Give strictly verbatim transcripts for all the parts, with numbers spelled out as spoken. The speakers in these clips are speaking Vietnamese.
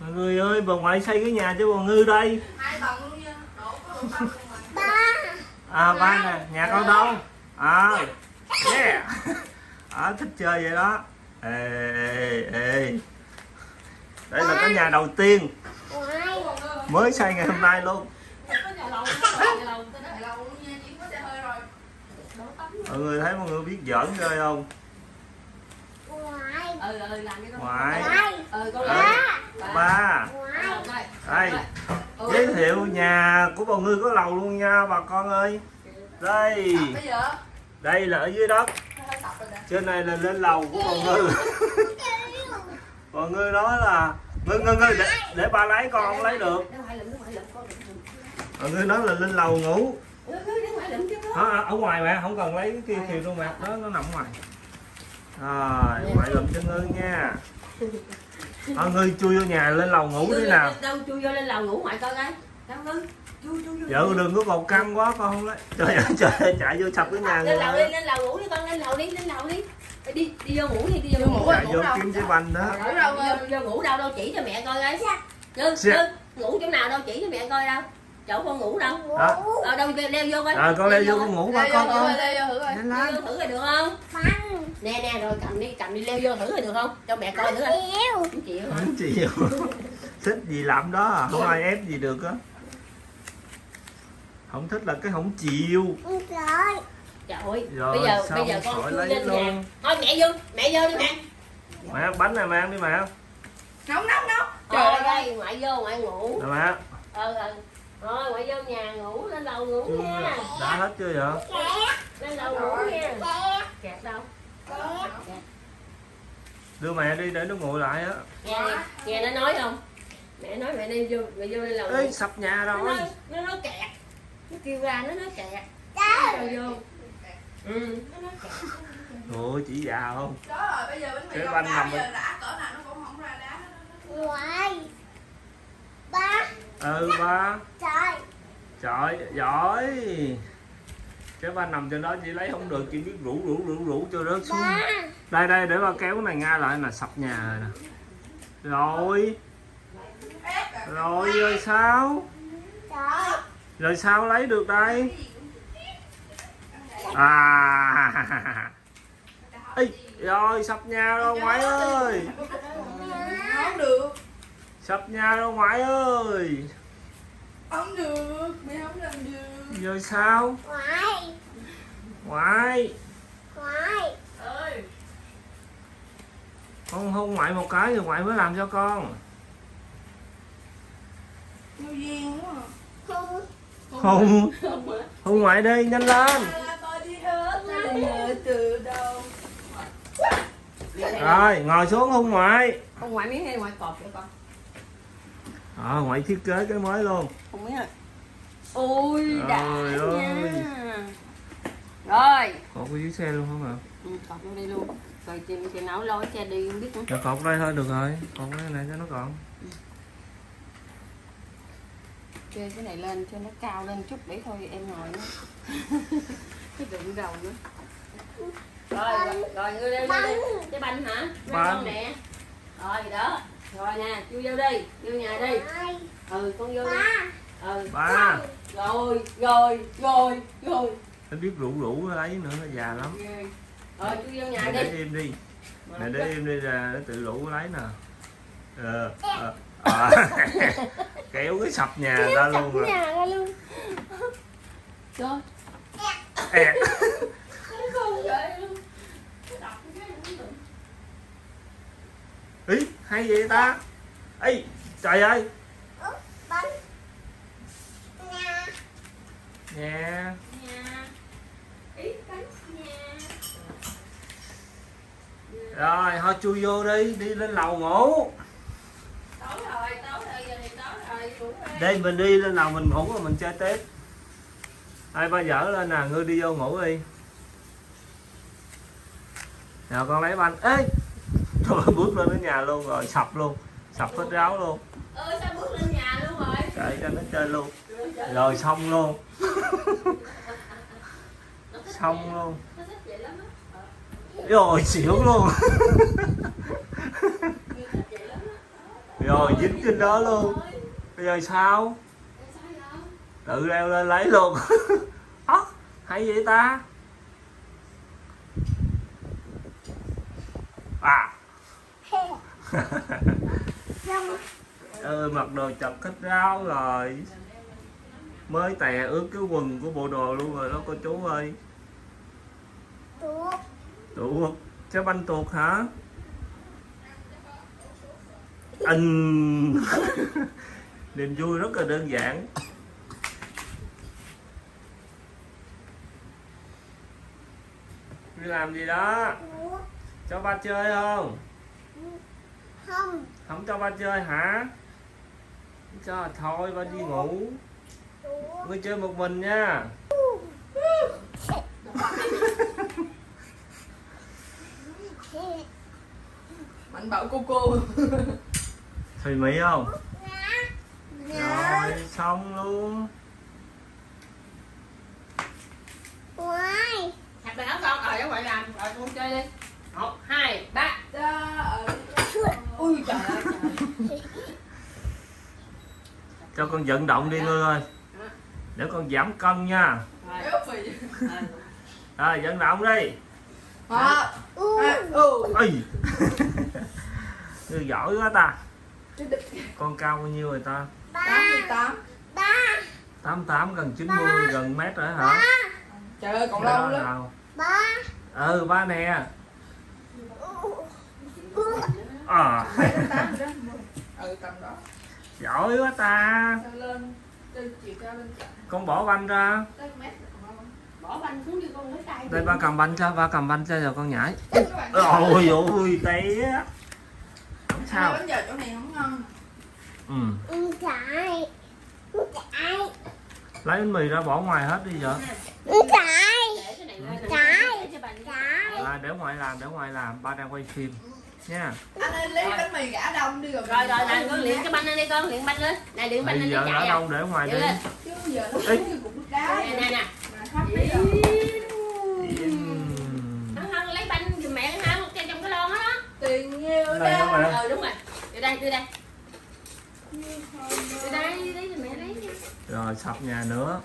Mọi người ơi, bà ngoại xây cái nhà cho bà Ngư đây. Hai tầng luôn nha. Độ có độ tầng mà. Ba. À ba nè, nhà con đâu? À, yeah. À, thích chơi vậy đó. Ê, ê, ê. Đây là cái nhà đầu tiên Ngoại. mới xây ngày hôm nay luôn. Có nhà lầu, nhà lầu, tới đại lầu luôn nha, chỉ có xe hơi rồi. Đổ tắm. Mọi người thấy mọi người biết giỡn chơi không? Ngoại. Ừ ừ làm cái đó. Ngoại. Ừ con Ba. lên. Ba. Ngoại. Đây, giới thiệu nhà của bà Ngư có lầu luôn nha bà con ơi. Đây, Bây giờ đây là ở dưới đất, hơi sập rồi nè. trên này là lên lầu của bà Ngư. Bà Ngư nói là Ngư Ngư Ngư để, để ba lấy, con không lấy được. Nó ngoại lụm, nó ngoại lụm con đừng. Bà Ngư nói là lên lầu ngủ. Nó ngoại lụm chứ Đó, ở ngoài mà không cần lấy cái kia kìa luôn mà, nó nó nằm ngoài. Rồi, ngoại lụm cho Ngư nha. À, Ngư chui vô nhà lên lầu ngủ đi nào. Đâu chui vô lên lầu ngủ ngoại coi coi. Đâu Ngư. Chui chui vô. Vợ đừng có một căng quá con không lấy. Trời ơi trời, chạy vô sập cái nhà Lên lầu đi, người. lên lầu ngủ đi con, lên lầu đi, lên lầu đi. Đi đi vô ngủ đi, đi vô ngủ. Chạy vô kiếm trái banh đó. Ngủ đâu, vô, vô ngủ đâu, đâu chỉ cho mẹ coi coi. Ngư, Dạ. Ngư, ngủ chỗ nào đâu chỉ cho mẹ coi đâu. Chỗ con ngủ đâu? Đó. Ờ đâu leo vô coi. Rồi con leo vô con ngủ ba con ơi. Leo vô thử coi. Nhanh Leo lên. vô thử coi được không? Băng. Nè nè rồi cầm đi, cầm đi leo vô thử coi được không? Cho mẹ coi thử coi. Yêu. Không chịu hả? Không chịu. Thích gì làm đó à, không ai ép gì được á. Không thích là cái không chịu. Rồi. Trời ơi, Rồi, bây giờ xong bây giờ con khỏi chui lấy lên luôn. nhà. Thôi mẹ vô, mẹ vô đi mẹ. Mẹ bánh này mẹ ăn đi mẹ. Nóng nóng nóng. Trời ơi, ngoại vô ngoại ngủ. Nè mẹ. Ừ ừ. Rồi ngoại vô nhà ngủ, lên lầu ngủ nha. Đã hết chưa vậy? Kẹt. Lên lầu ngủ nha. Kẹt. Kẹt đâu? Kẹt. Đưa mẹ đi để nó nguội lại á. Nghe nghe nó nói không? Mẹ nói mẹ đi vô, mẹ vô lên lầu. Ê sập nhà Nó rồi. nói, nó nói kẹt. Nó kêu ra nó nói kẹt. Cho vô. Ừ, nó nói kẹt. Ôi chỉ già không? Đó rồi bây giờ bánh mì Cái không banh đá nằm bây giờ bên- đã cỡ nào nó cũng không ra đá. Ngoại. Ba. Ừ ba. Trời. Trời giỏi. Cái ba nằm trên đó chỉ lấy không được, chỉ biết rủ rủ rủ rủ cho rớt xuống. Ba. Đây đây để ba kéo cái này ngay lại là sập nhà rồi nè. Rồi. Rồi rồi sao? Trời. Rồi sao lấy được đây? À. Ê, rồi sập nhà rồi ngoại ơi. Không được. Sập nhà rồi ngoại ơi. Không được. Mẹ không làm được. Rồi sao? Ngoại. Ngoại. Ngoại. Ơi. Con hôn ngoại một cái rồi ngoại mới làm cho con. Vô duyên quá à. Không. Hôn. Hôn ngoại đi, nhanh lên. Là tôi đi hết. Nhớ từ đâu. Rồi, ngồi xuống hôn ngoại. Không ngoại miếng hay ngoại cọp vậy con? À, ngoại thiết kế cái mới luôn. Không miếng rồi. Ôi đã Trời nha. ơi. Rồi. Cột ở dưới xe luôn không hả? Ừ, cọp vô đây luôn. Rồi chị chị nấu lôi xe đi không biết nữa. Dạ cột đây thôi được rồi. Cột cái này cho nó còn. Kê cái này lên cho nó cao lên chút để thôi em ngồi nữa. Cái đựng đầu nữa. Rồi, rồi, rồi ngươi leo vô đi. Cái banh hả? Banh con nè. Rồi đó. Rồi nè, chui vô đi, vô nhà đi. Ngoại. Ừ, con vô đi. Ba. Ừ. Ba. Rồi, rồi, rồi, rồi. Nó biết rủ rủ lấy nữa, nó già lắm. Rồi, chui vô nhà Mẹ để đi. im đi. Mẹ để im đi là nó tự rủ lấy nè. Ờ. ờ, à. Kéo cái sập nhà ra luôn rồi. Nhà ra luôn. Rồi. Ẹt. Không vậy luôn. Ý, hay vậy ta? Ê, trời ơi. Bánh. Nhà. Nhà. Nhà. Ý bánh nhà. Rồi, thôi chui vô đi, đi lên lầu ngủ. Tối rồi, tối rồi, giờ này tối rồi, ngủ đi. Đây mình đi lên lầu mình ngủ rồi mình chơi tiếp. Ai ba dở lên nè, ngươi đi vô ngủ đi. Nào con lấy banh. Ê. Trời ơi, bước lên đến nhà luôn rồi, sập luôn. Sập hết ráo luôn. Ơi sao bước lên nhà luôn rồi? Để cho nó chơi luôn. Rồi xong luôn. Xong luôn. Nó thích vậy lắm á. Rồi xỉu luôn. Rồi dính trên đó luôn. Bây giờ sao? Tự leo lên lấy luôn. Ơ, hay vậy ta. À. Ơi mặc đồ chật hết ráo rồi. Mới tè ướt cái quần của bộ đồ luôn rồi đó cô chú ơi. Tuột. Tuột. Trái banh tuột hả? Anh. Niềm vui rất là đơn giản. Đi làm gì đó? Cho ba chơi không? Không. Không cho ba chơi hả? Cho thôi ba đi ngủ. Ngươi chơi một mình nha. Mạnh bạo cô cô. Thùy Mỹ không? Rồi xong luôn. Ngoài. Thật bài áo con, rồi ở ngoài làm, rồi con chơi đi. Một, hai, ba. Ui trời ơi trời. Cho con vận động đi Ngươi ơi. Để con giảm cân nha. Béo phì. Rồi vận động đi. À, ừ. Ây. Ngươi giỏi quá ta. Con cao bao nhiêu rồi ta? tám mươi tám. Ba. tám mươi tám gần chín mươi, gần mét rồi hả? Trời ơi còn lâu lắm. nào. Ba. Ừ ba nè. À. Ừ tầm đó. Giỏi quá ta. Lên chiều cao lên chạy. Con bỏ banh ra. Tới mét còn lâu. Bỏ banh xuống đi con lấy tay. Đây ba cầm banh cho, ba cầm banh cho rồi con nhảy. Ôi ôi té. Không sao. Bánh giờ chỗ này không ngon. Ừ. Em chạy. Em chạy. Lấy bánh mì ra bỏ ngoài hết đi vậy. Em chạy. Để cái này lên. Chạy. Để cho bạn Chạy. À, để ngoài làm, để ngoài làm, ba đang quay phim nha. Anh ơi lấy bánh mì gã đông đi rồi. Rồi rồi này con luyện cái banh lên đi con, luyện banh lên. Này luyện banh Bây lên giờ để ở chạy. đâu để ngoài đi. Lên. Chứ giờ nó giống như cục nước đá. Nè nè nè. Mà thoát đi rồi. Hân Hân lấy banh giùm mẹ ha, một trong cái lon đó đó. Tiền nhiều Đây đó. không ạ? Ờ đúng rồi. Đưa đây, đưa đây. Đưa đây, đưa đây cho mẹ lấy nha. Rồi sập nhà nữa.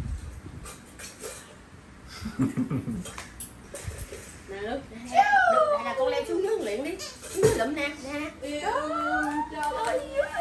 Nè Đức, đây là con leo xuống nước luyện đi. Xuống nước lụm nè, nè nè. Yêu trời.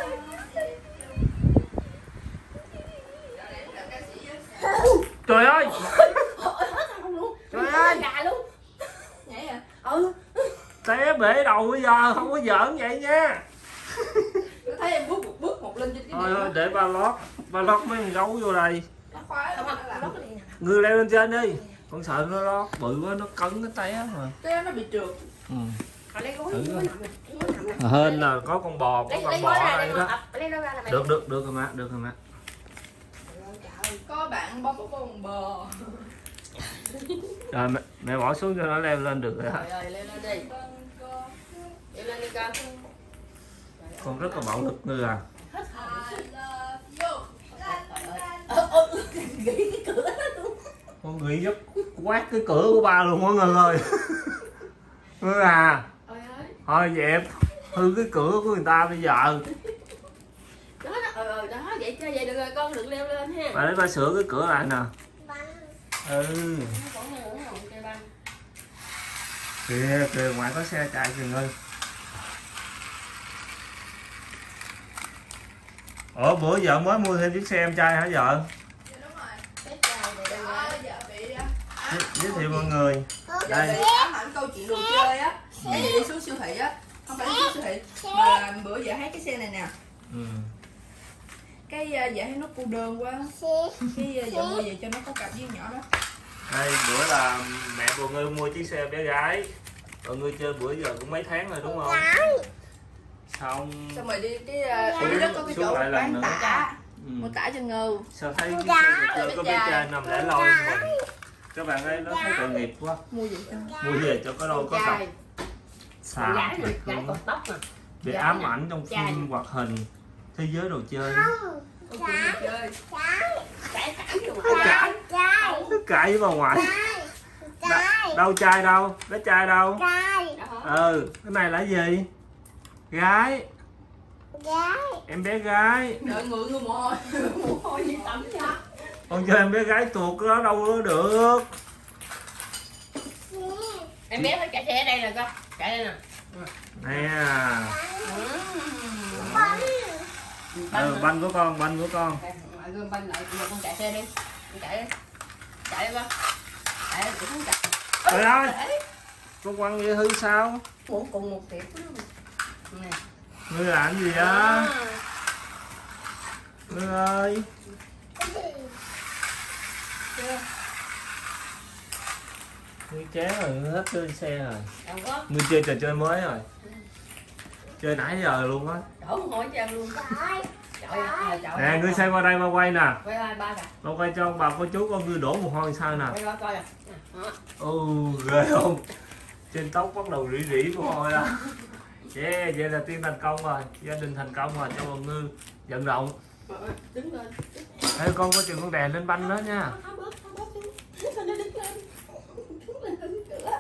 Trời ơi. Ôi hết không luôn. Trời ơi. Gà luôn. Nhảy à? Ừ. Té bể đầu bây giờ, không có giỡn vậy nha. Tôi thấy em bước một bước một lên trên cái Thôi này. thôi để ba lót, ba lót mấy con gấu vô đây. Nó khoái Không lắm. không, lót cái này nè. Ngươi leo lên trên đi. Con sợ nó lót bự quá nó cấn cái té mà. Cái nó bị trượt. Ừ. Rồi lấy gối, Thử gối coi. nằm nè. Gối nằm nè. Hên là có con bò, có Lấy con lấy bò gối ở ra đây đây đó. mà. Lấy nó ra là mẹ. Được được được rồi má, được rồi má. Có bạn bóp bóp con bò. Rồi mẹ, mẹ bỏ xuống cho nó leo lên được rồi Rồi hả? rồi leo lên đi. Leo lên đi con. Con rất là bạo lực Ngươi à. Hết hồn. I love you. Ờ ờ gỉ cái cửa đó luôn. Con nghĩ giúp quát cái cửa của ba luôn mọi người ơi. Ngươi à. Ôi ơi. Thôi dẹp hư cái cửa của người ta bây giờ. Đó đó, ờ ờ đó, vậy chơi vậy được rồi con, đừng leo lên ha. Bà để ba sửa cái cửa lại nè. Bắn. Ừ. Còn nghe ủng hộ chơi banh. Kìa kìa ngoài có xe chạy kìa Ngư. Ủa bữa giờ mới mua thêm chiếc xe em trai hả vợ? Dạ đúng rồi. Cái chai này đây Đó, nè. dạ bị Giới, giới thiệu mọi người. dạ Đây. bị ám ảnh câu chuyện đồ chơi á. Cái gì đi xuống siêu thị á. Không phải đi xuống siêu thị mà là bữa giờ thấy cái xe này nè. Ừ. Cái uh, dạ thấy nó cô đơn quá. Xe. Cái uh, giờ mua về cho nó có cặp với nhỏ đó. Đây bữa là mẹ của Ngư mua chiếc xe bé gái. Còn Ngư chơi bữa giờ cũng mấy tháng rồi đúng không? Cái. Xong Xong rồi đi cái uh, ở dưới đó có cái xuống chỗ lại lần bán nữa. tả. ừ. Mua tả cho Ngư. Sao thấy chiếc xe này chơi có bé trai nằm để lâu mình. Các bạn ấy nó thấy tội nghiệp quá. Mua gì cho? Mua về cho có đâu có tập Chai. xàm Gái nè, thiệt gái luôn á. còn tóc nè. Bị Gái ám nè. ảnh trong Chai. phim hoạt hình Thế giới đồ chơi. Không. Câu chuyện đồ chơi. Trái. Cãi cãi luôn Trái. mà. Trái. Cãi với bà ngoại. Trái. Trái. Đâu trai đâu, bé trai đâu. Trái. Đó. Ừ, cái này là gì? Gái. Gái. Em bé gái. Đợi ngựa ngựa mồ hôi. Mồ hôi gì tắm nha. Con cho em bé gái tuột đó đâu có được. Em bé phải chạy xe ở đây nè con, chạy đây nè. Nè. Bánh. Ừ, banh của con, banh của con. Mọi người banh lại, con chạy xe đi. Con chạy đi. Chạy đi con. Chạy đi, không chạy. Trời ơi. Con quăng vậy hư sao? Muốn cùng một tiệm nè. Ngươi làm gì đó? Ngươi ơi. Chưa? Ngươi chán rồi, ngươi hết chơi xe rồi. Đâu có. Ngươi chơi trò chơi mới rồi. Chơi nãy giờ luôn á. Đổ một hồi chân luôn. Trời. Trời ơi, trời. Nè, ngươi xoay qua đây ba quay nè. Quay ba ba kìa. Ba quay cho ông bà cô chú con ngươi đổ mồ hôi sao nè. Quay ba coi nè. Đó. Ừ, ghê không? Trên tóc bắt đầu rỉ rỉ mồ hôi đó. Yeah, vậy là tiên thành công rồi. Gia đình thành công rồi, cho bọn Ngư vận động. Đứng lên. Ê, con có chừng con đè lên banh đó nha. Tháo bớt, tháo bớt xuống. Sao nó đứng lên? Đứng lên đứng cửa.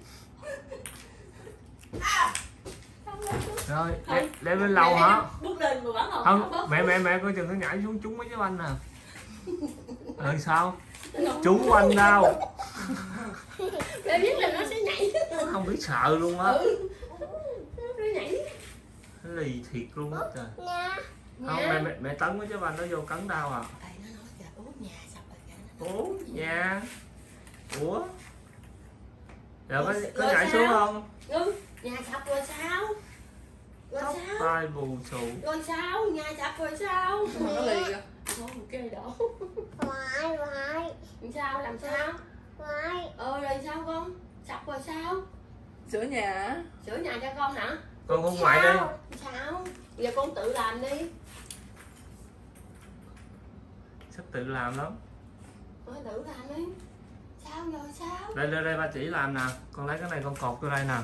Rồi, leo, leo lên lầu hả? Bước lên rồi bắn Không, mẹ mẹ mẹ coi chừng nó nhảy xuống trúng mấy cái banh nè. Rồi sao? Trúng banh đâu? Mẹ biết là nó sẽ nhảy. Không biết sợ luôn á. Ừ. Nó nhảy. Nó lì thiệt luôn á trời. Nha. Không, mẹ mẹ, mẹ tấn mấy cái banh nó vô cấn đau à. Tại nó nói kìa, út nhà sập rồi kìa. Ủa, nhà. Ủa? Rồi có, có nhảy xuống không? Ừ, nhà sập rồi sao? Rồi Tóc sao? tai bù xù. Rồi sao? Nhà sập rồi sao? Mà nó lì kìa. Thôi kê đổ. Ngoại, ngoại. Làm sao? Làm sao? Ngoại. Ờ rồi sao con? Sập rồi sao? Sửa nhà hả? Sửa nhà cho con hả? Con không ngoại đi. Sao? Giờ con tự làm đi. Sắp tự làm lắm. Thôi tự làm đi. Sao rồi sao? Đây đây đây ba chỉ làm nè. Con lấy cái này con cột vô đây nè.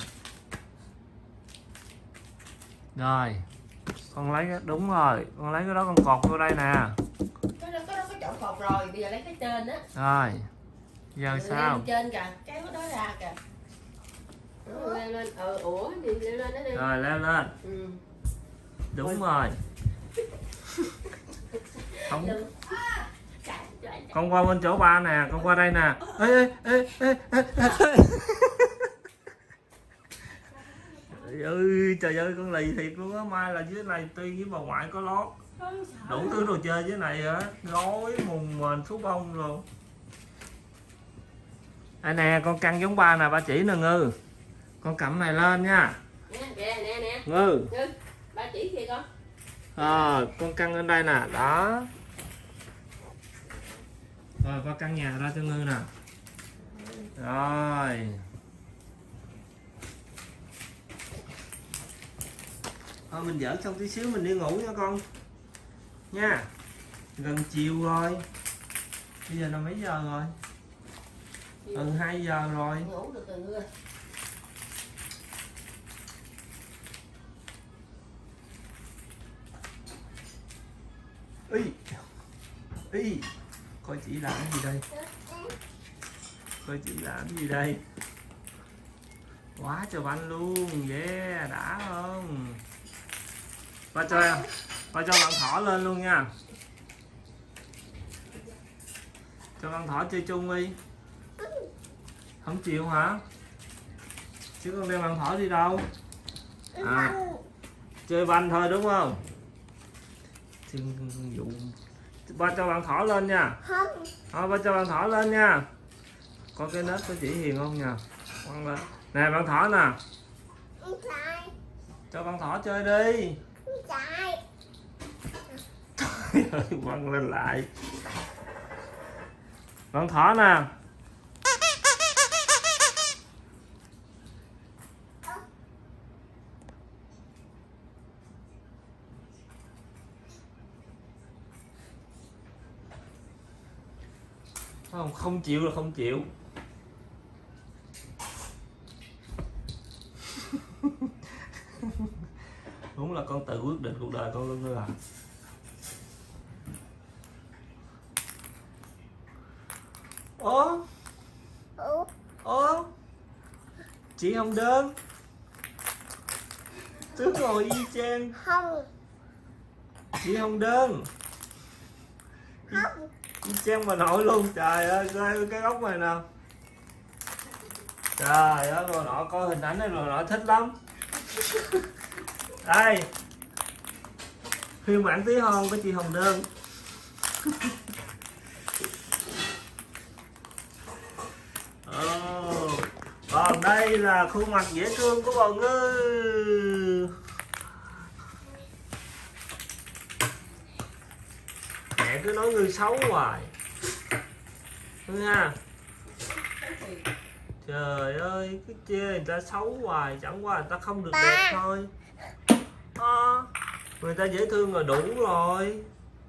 Rồi. Con lấy cái đúng rồi. Con lấy cái đó con cột vô đây nè. Cái đó cái đó có chỗ cột rồi, bây giờ lấy cái trên á. Rồi. Giờ Lên sao? trên kìa, kéo cái đó ra kìa. Đó, lên lên, ừ, ủa gì leo lên đó đi. Rồi leo lên. Ừ. Đúng rồi. Không. Đừng. Chạy, chạy, chạy. Con qua bên chỗ ba nè, con qua đây nè. Ê ê ê ê ê. Trời ơi, trời ơi con lì thiệt luôn á, mai là dưới này tuy với bà ngoại có lót. Đủ thứ đồ chơi dưới này hả? Gối, mùng mền, số bông rồi. Đây nè, con căng giống ba nè, ba chỉ nè Ngư. Con cầm này lên nha. Nè, nè, nè, nè. Ngư. Ngư, ba chỉ kìa con. À, con căng lên đây nè, đó. Rồi, con căng nhà ra cho Ngư nè. Rồi. Thôi mình dỡ xong tí xíu mình đi ngủ nha con. Nha. Gần chiều rồi. Bây giờ là mấy giờ rồi? Ừ, hai giờ rồi. Ngủ được rồi Ngư. Ý. Ý. Coi chị làm cái gì đây? Coi chị làm cái gì đây? Quá trời banh luôn. Yeah, đã không? Ba cho em. Ba cho bạn thỏ lên luôn nha. Cho bạn thỏ chơi chung đi. Không chịu hả? Chứ con đem bạn thỏ đi đâu? À, chơi banh thôi đúng không? Dụ. Ba cho bạn thỏ lên nha. Không. Thôi ba cho bạn thỏ lên nha. Có cái nết có chỉ hiền không nha. Quăng lên. Nè bạn thỏ nè. Không chạy. Cho bạn thỏ chơi đi. Không chạy. Trời ơi, quăng lên lại. Bạn thỏ nè. Không, không chịu là không chịu. Đúng là con tự quyết định cuộc đời con luôn rồi à. Ủa? Ủa? Ủa? Chị không đơn. Tướng ngồi y chang. Không. Chị Hồng Đơn. Không. Chị Trang bà nội luôn. Trời ơi, coi cái góc này nào. Trời ơi, bà nội coi hình ảnh này bà nội thích lắm. Đây. Phiên bản tí hon của chị Hồng Đơn. Oh. Còn đây là khuôn mặt dễ thương của Bầu Ngư. Mẹ cứ nói Ngư xấu hoài. Ngư ha. Trời ơi, cứ chê người ta xấu hoài, chẳng qua người ta không được đẹp thôi. À, người ta dễ thương là đủ rồi.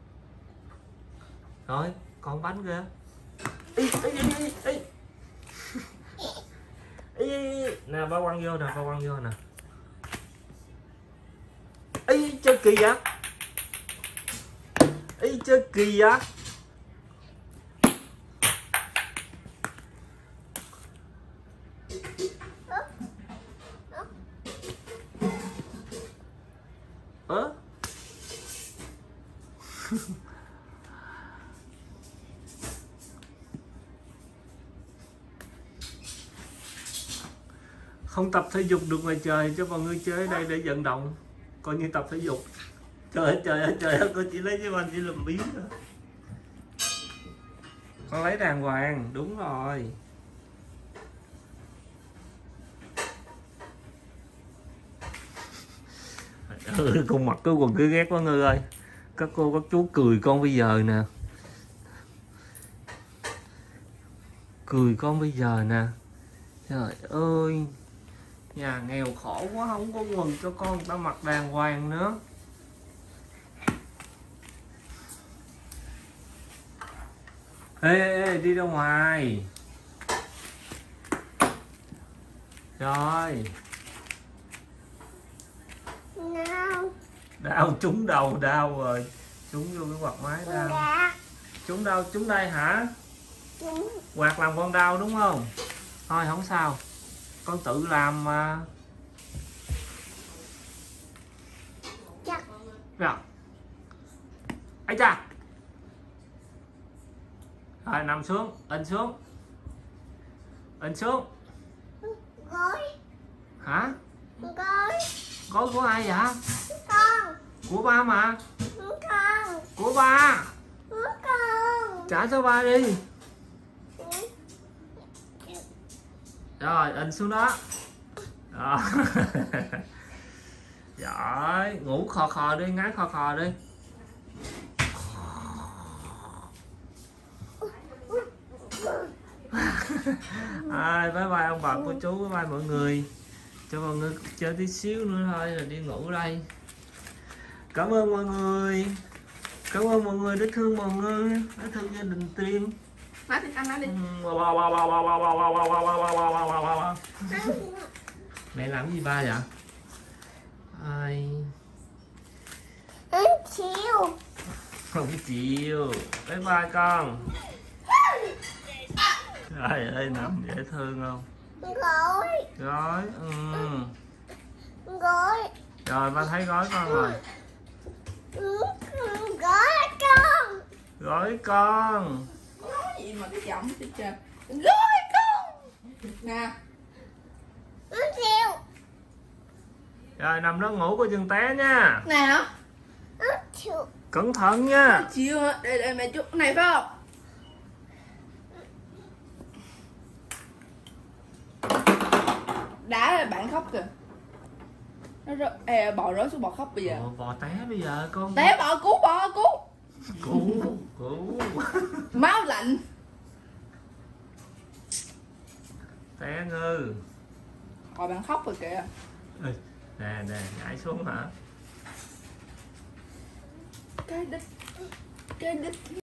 Rồi, còn bánh kìa. Ý, ý, ý, ý, ý. Ý, nè ba quăng vô nè, ba quăng vô nè. Ý, chơi kỳ vậy? Ý, chơi kỳ vậy? Ơ? Không tập thể dục được ngoài trời cho mọi người chơi ở đây để vận động, coi như tập thể dục. Trời ơi trời ơi trời ơi, cô chỉ lấy cái banh chỉ làm biến nữa. Con lấy đàng hoàng, đúng rồi. Ừ, con mặc cái quần cứ ghét quá Ngư ơi. Các cô các chú cười con bây giờ nè. Cười con bây giờ nè. Trời ơi, nhà nghèo khổ quá, không có quần cho con người ta mặc đàng hoàng nữa. Ê, ê, ê đi ra ngoài. Rồi. Nào. Đau trúng đầu, đau rồi. Trúng vô cái quạt máy đau. Dạ. Trúng đâu, trúng đây hả? Đúng. Quạt làm con đau đúng không? Thôi không sao. Con tự làm mà. Chắc. Rồi. Ấy cha. Rồi nằm xuống, ấn xuống. Ấn xuống. Gối. Hả? Gối. Gối của ai vậy? Con. Của ba mà. Con. Của ba. Con. Trả cho ba đi. Rồi, ấn xuống đó. Đó. Giỏi, ngủ khò khò đi, ngái khò khò đi. À, bye bye ông bà cô chú, bye bye mọi người. Cho mọi người chơi tí xíu nữa thôi là đi ngủ đây. Cảm ơn mọi người. Cảm ơn mọi người đã thương mọi người, đã thương gia đình Tiên. Nói đi, ăn nói đi. Mẹ làm gì ba vậy? Ai? Anh chịu. Không chịu. Bye bye con. Trời ơi, nằm dễ thương không? Gối. Gói. Ừ. Gối. Rồi ba thấy gói con rồi. Gối con. Gói con. Nói gì mà cái giọng chứ trời. Gối con. Nè. Anh chịu. Rồi nằm đó ngủ coi chừng té nha. Nào. Anh chịu. Cẩn thận nha. Chịu hả? Để để mẹ chút này phải không? Đá là bạn khóc kìa. Nó rớt, ê, bò rớt xuống bò khóc bây giờ. Ồ, bò té bây giờ con. Té bò cứu bò cứu. Cứu, cứu. Máu lạnh. Té Ngư. Bò bạn khóc rồi kìa. Ê, nè nè, nhảy xuống hả? Cái đít. Cái đít.